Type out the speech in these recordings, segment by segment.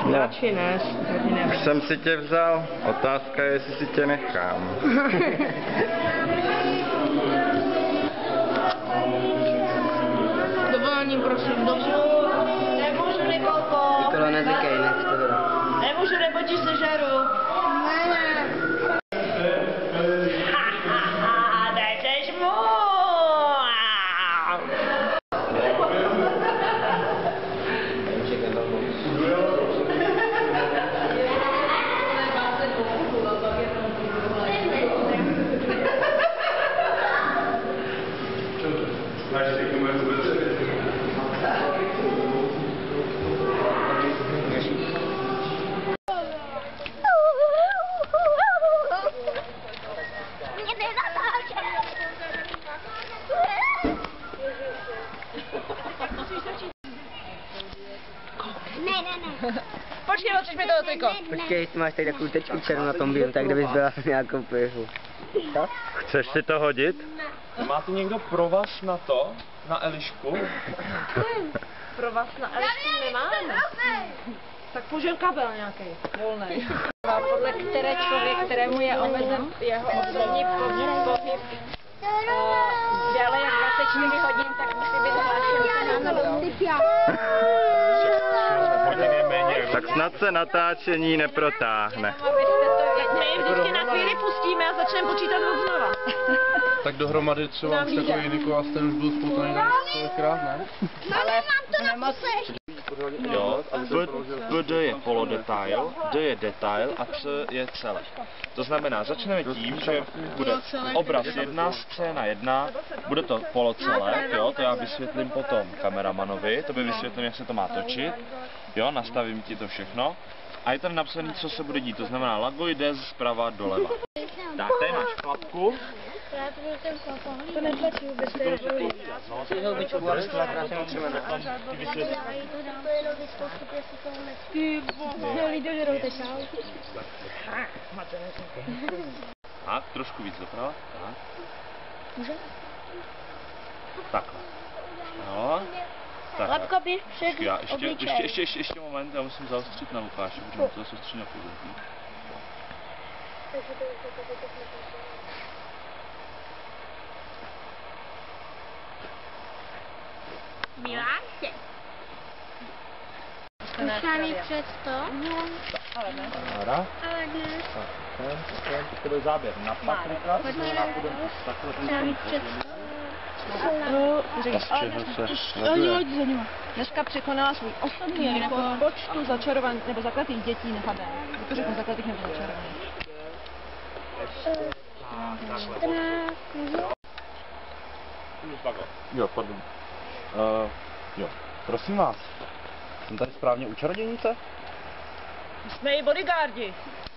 Radši ne, Už jsem si tě vzal, otázka je, jestli si tě nechám. Dovolením, prosím, dozvu. Nemůžu, Nikolko. Nikolo, neříkej, nech to teda. Nemůžu, nebo ti sežeru. Nechceš mu. Počkej, otřiž mi toho triko. Počkej, ty máš tady takovou tečku černou na tom bílém, tak kdybys byla nějakou pivu. Chceš si to hodit? Máte někdo pro vás na to? Na Elišku? Pro vás na Elišku nemáme. Tak použijeme kabel nějaký, volnej. Podle které člověk, kterému je omezen jeho osobní pohyb déle jak 24 hodin, tak musí být hlášen na Tak snad se natáčení neprotáhne. My je vždycky na chvíli pustíme a začneme počítat od znova. Tak dohromady třeba už takový Nikolas, ten už byl spoutaný na tolikrát, ne? Ale mám to na Jo, D je polodetail, D je detail a C je celek. To znamená, začneme tím, že bude obraz 1, scéna 1, bude to polocelek, jo, to já vysvětlím potom kameramanovi, to by vysvětlím, jak se to má točit, jo, nastavím ti to všechno. A je tam napsané, co se bude dít, to znamená, lago jde zprava doleva. Tak, tady máš klapku. To neplatí vůbec, to je Ty houbičku, ale zcela krásně utřemené. Ty boho, lidi dožerou teď, Tak, trošku víc doprava, tak. Může? Takhle. Jo. Tak. Lapka běž před Já obličej. ještě moment, já musím zaostřit na Lukáše, protože mám to zaostřit na pozorní. Miláček. Sami před to, Ale ale dnes Teď to byl záběr na Patrika, to znamená, půjdeme takhle sami před to, Dneska překonala svůj osobní rekord počtu začarovaných nebo zakletých dětí necháme. To řeknu zakletých nebo začarovaných. 14, Jo, pardon. Jo, prosím vás. Jsem tady správně u čarodějnice? Jsme i bodyguardi.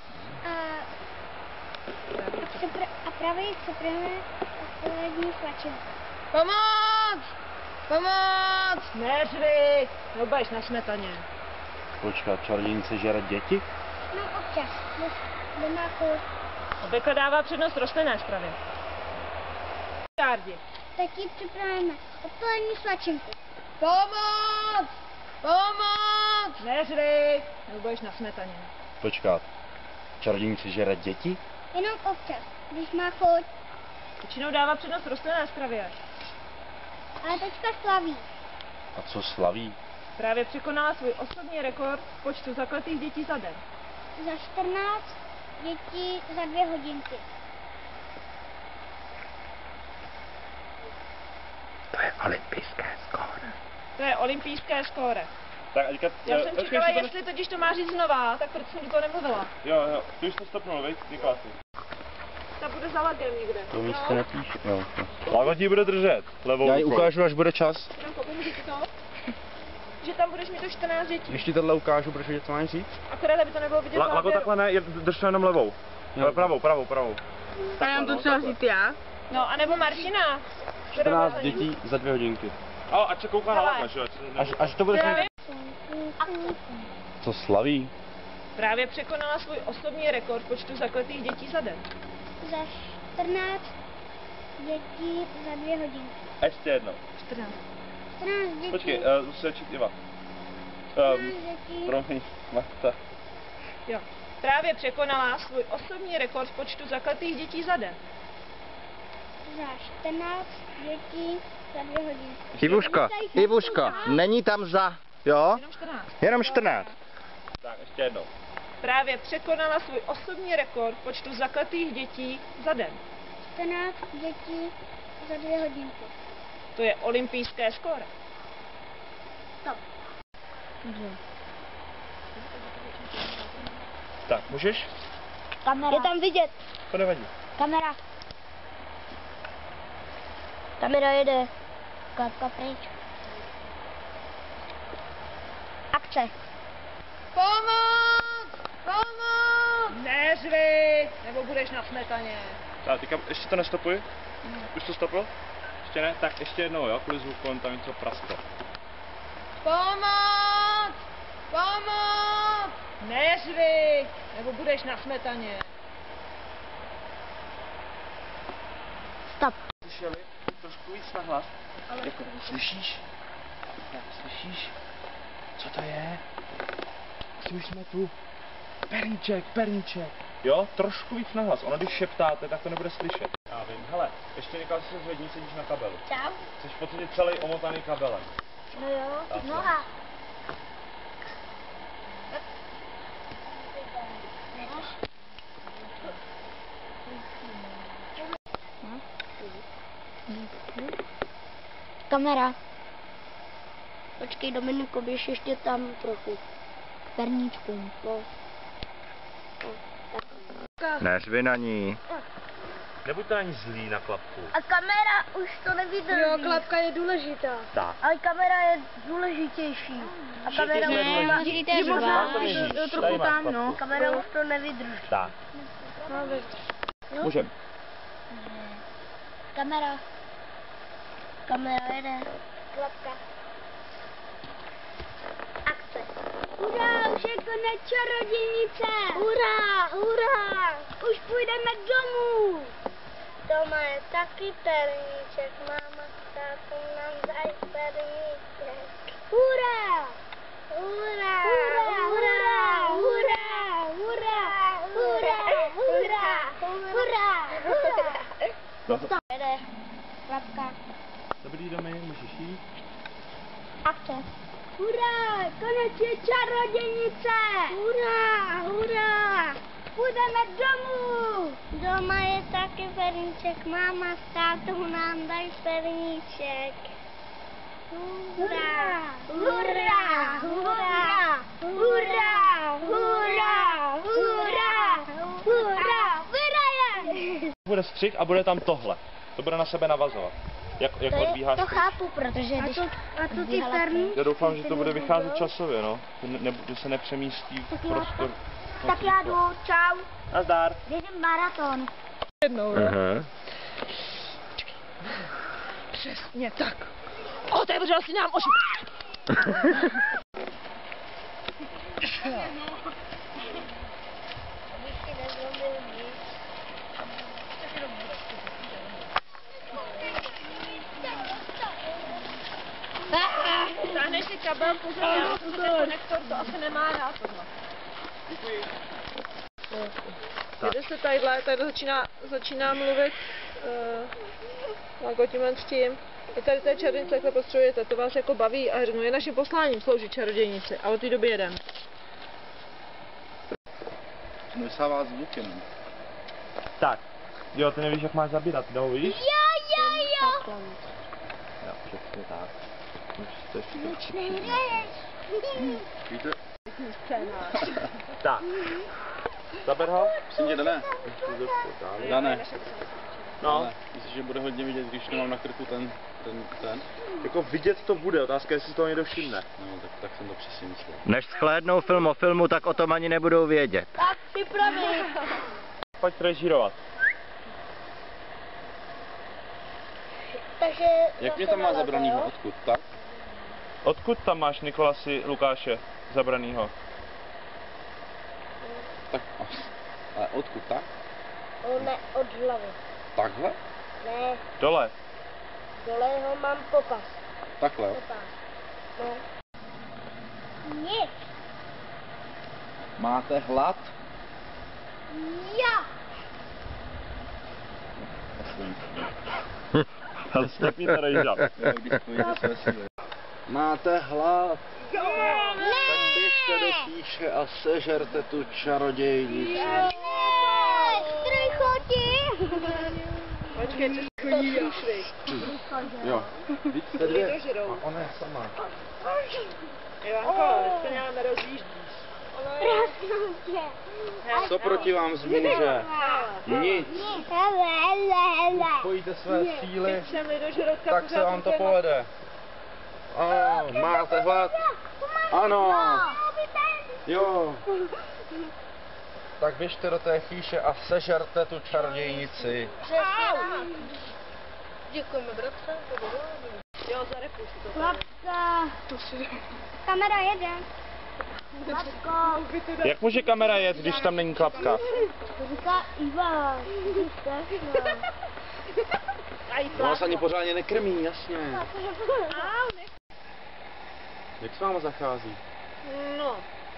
a pravý připravíme odpolední svačinu. Pomoc! Pomoc! Neřvi! Nebudeš na smetaně. Počkat, čarodějnice žere děti? No občas, doma chuť. Obvykle dává přednost rostlinné stravě. Bodyguardi. Taky připravíme odpolední svačinku. Pomoc! Pomoc! Neřvi! Nebudeš na smetaně. Počkat, čarodějnice žere děti? Jenom občas, když má chuť. Většinou dává přednost rostlinné stravě. Ale teďka slaví. A co slaví? Právě překonala svůj osobní rekord počtu zakletých dětí za den. Za 14 dětí za 2 hodinky. To je olympijské skóre. To je olympijské skóre. Tak a teďka... Já jsem čekala, jestli totiž to má říct znova, tak proč jsem do toho nemluvila. Jo, ty už to stopnul, viď, Nikolasi? Ta bude za lagem někde. To místo nepíš. Jo. Lago ti bude držet, levou Já ji rukou. ukážu, až bude čas. Franko, pomůžu ti to? Že tam budeš mít to 14 dětí. Když ti tohle ukážu, protože co máš říct? Akorát, aby to nebylo vidět Lago záběru. takhle ne, drž to jenom levou. Jo. Pravou. A já to třeba říct já? No, anebo Martina. 14 dětí za 2 hodinky. Ale ať se kouká na Laga, že jo? Až to bude... Právě, Co slaví? právě překonala svůj osobní rekord počtu zakletých dětí za den. Za 14 dětí za 2 hodinky. Ještě jedno. 14. 14 dětí. Počkej, musí začít Iva. 14 dětí Promiň. Marta. Jo. Právě překonala svůj osobní rekord v počtu zakletých dětí za den. Za 14 dětí za 2 hodiny. Ivuško, není tam za, jo? Jenom 14. Jenom 14. Tak, ještě jednou. Právě překonala svůj osobní rekord v počtu zakletých dětí za den. 14 dětí za 2 hodinky. To je olympijské skóre. Stop. Tak, můžeš? Kamera. Je tam vidět. To nevadí. Kamera. Kamera jede. Klapka pryč. Akce. Pomoc! Pomoc! Neřvi, nebo budeš na smetaně. Tak, teďka ještě to nestopuj. Už to stopil? Ještě ne? Tak ještě jednou, jo? Kvůli zvuku, tam něco prasklo. Pomoc! Pomoc! Neřvi, nebo budeš na smetaně. Stop. Slyšeli? Trošku víc nahlas. Jako, slyšíš? Tak, slyšíš? Co to je? Asi už jsme tu. Perníček, perníček. Jo, trošku víc nahlas. Ono, když šeptáte, tak to nebude slyšet. Já vím. Hele, ještě někam se zvedni, sedíš na kabelu. Čau. Jsi v podstatě celý omotaný kabelem. No jo, Tak, noha. Kamera. Počkej, Dominiku, běž ještě tam trochu. K perníčkům. No. Neřvi na ní. Nebuďte ani zlý na klapku. A kamera už to nevydrží. Jo, klapka je důležitá. Tak. Ale kamera je důležitější. A kamera jsme už má... důležití. trochu tam, no. Kamera už to nevydrží. Tak. Můžem. Kamera. Kamera jede. Klapka. Akce. Hurá, už je konec čarodějnice. Hurá, hurá. Už půjdeme domů. Doma je taky perníček. Máma s tátou nám dají perníček. Hurá. Hurá, hurá, hurá, hurá, hurá, hurá, hurá, hurá. No. Jede. Klapka. Dobrý domy, můžeš jít. Akce. Hurá, konec je čarodějnice. Hurá, hurá. Půjdeme domů. Doma je taky perníček. Máma s tátou nám dají perníček. Hurá, hurá, hurá, hurá, hurá, hurá, hurá, vyrajem. Bude střih a bude tam tohle. To bude na sebe navazovat. Jak odbíháš? To chápu, protože když... A to ty perníčky? Já doufám, že to bude vycházet časově, no. Že se nepřemístí v prostor. Tak já jdu, čau. Nazdar. Běžím maraton. Jednou, jo. Aha. Přesně tak. Otevřel si nám oči. Stáhneš si kabel, pozor, konektor, to asi nemá rád tohle. Jde se tadyhle začíná mluvit jako tímhle s tím. Je tady té čarodějnice, jak to potřebujete, to vás jako baví a řeknu, je naším posláním sloužit čarodějnici a od té doby jedem. Vysává zvukem. Tak. Jo, ty nevíš, jak máš zabírat, no víš? Jo. Jo, přesně tak. Víte? Tak. Zaber ho? Prosím tě, Dané. Dané. No. Myslíš, že bude hodně vidět, když nemám na krku ten? Jako vidět to bude, otázka je, jestli toho někdo všimne. No, tak jsem to přesně myslel. Než shlédnou film o filmu, tak o tom ani nebudou vědět. Tak připraví. Pojď režírovat. Takže... Jak mě tam má zabranýho? Odkud? Tak? Odkud tam máš Nikolasi Lukáše zabranýho? Tak. Ale odkud? Tak? Ne, od hlavy. Takhle? Ne, Dole. dole ho mám popas. Takhle, jo? Popas. No. Nic. Máte hlad? Já. Ale stepni to rejžat. Máte hlad? Ne. Tak běžte do píše a sežerte tu čarodějnici. Strychoti. Počkej, co chodí ušli. Jo, víc jste dvě. A ona je sama. Ivanko, se nějak nerozjíždíš. Co proti vám zmůže? Nic. Spojíte své síly, tak se vám to povede. Ano, máte hlad? Ano. Jo. Tak běžte do té chýše a sežerte tu čarodějnici. Děkujeme, bratře. Jo, zarepuj si to. Chlapka. Kamera jede. Chlapko. Jak může kamera jet, když tam není klapka? To říká Ivan. Ona se ani pořádně nekrmí, jasně. Jak s váma zachází? No,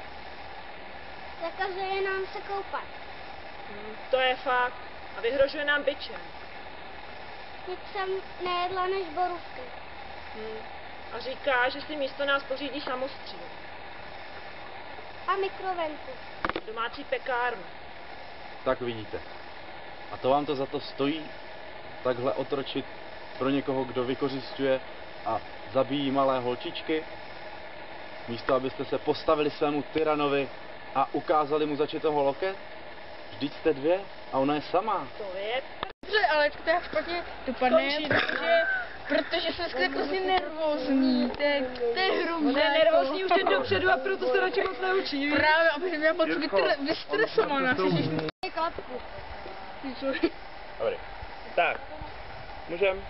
Zakazuje nám se koupat. to je fakt. A vyhrožuje nám bičem. Nic jsem nejedla než borůvky. A říká, že si místo nás pořídí samostříl. A mikrovenku. Domácí pekárnu. Tak vidíte. A to vám to za to stojí? Takhle otročit pro někoho, kdo vykořisťuje a zabíjí malé holčičky? Místo, abyste se postavili svému tyranovi a ukázali mu začetého loket? Vždyť jste dvě a ona je sama. To je Dobře, ale to je špatně dopadne, protože jsem skvěle prostě nervózní, to je hrubé. Ona je nervózní už jen dopředu a proto se radši moc neučí. Právě, aby jsem měla pocit vystresovaná. Klapku. Dobrý. Tak, můžem.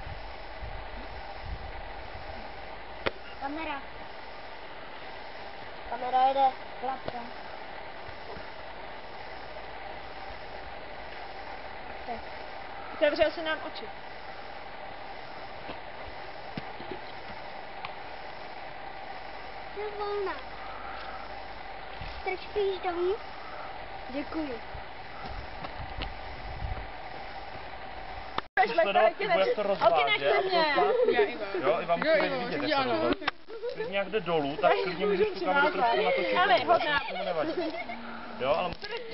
Kamera. Kamera jede. Klapka. Otevřel se nám oči. Je volná. Strčíš domů? Děkuji. Sledovat, jak to rozváže. Já Ivan. Jo, Ivan musí být vidět, jak to rozváže. Když nějak jde dolů, tak klidně můžeš tu kameru trošku natočit. Ale hodná. To nevadí. Jo, ale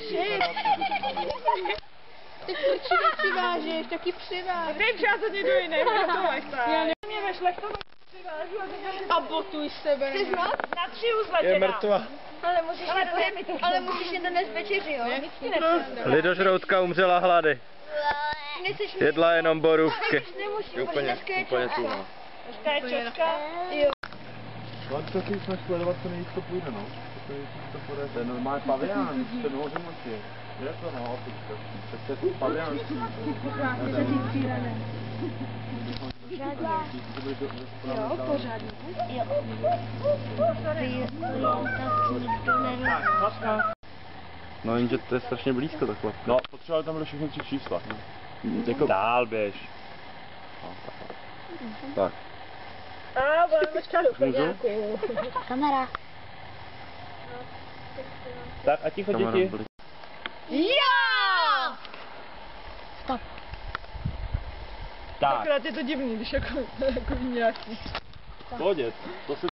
Teď určitě přivážeš, taky přiváž. Vím, že já to někdo jiný, já to lehta. Já nevím, mě vešle k tomu přivážu A botuj sebe. Chceš moc? na 3 uzletě Je dám. mrtvá. Ale musíš jen donést večeři, jo? Lidožroutka umřela hlady. Nechceš Jedla jenom borůvky. nemusíš, Úplně tu, no. Počká je čočka. Tak to si jsme sledovat, co nejvíc to půjde, no. To půjde, to je normální pavián, jste nohoři moči. Je to, no, přece tu pavián. Jo, pořádně. Jo. Tak, hlaska. No jenže to je strašně blízko takhle. No, potřebovali tam byly všechny 3 čísla. Jako dál běž. Tak. A budeme čadu. Můžu? Kamera. Tak a ticho děti. Jo! Stop. Tak, Akorát je to divný, když jako nějaký. pohodě, to si